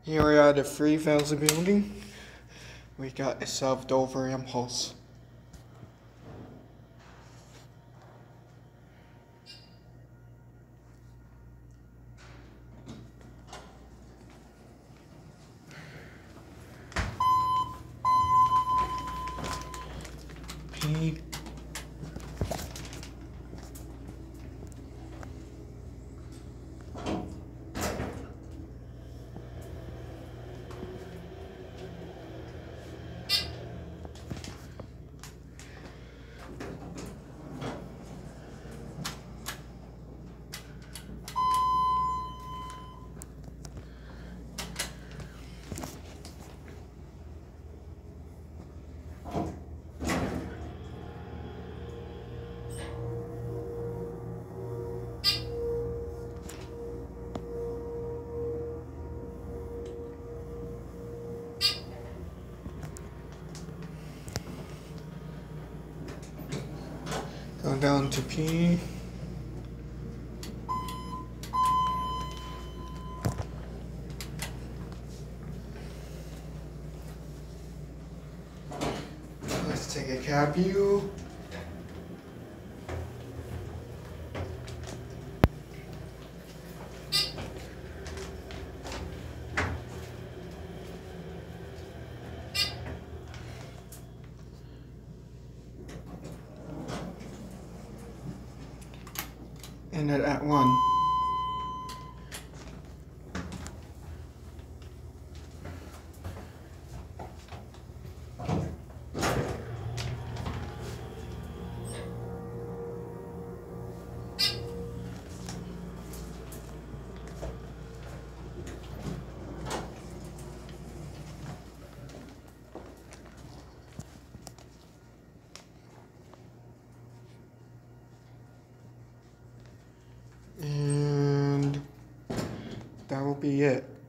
Here we are at the Free Velvet building. We got a self-Dover impulse. P. Go down to P. Let's take a cab view. And at 1. And that will be it.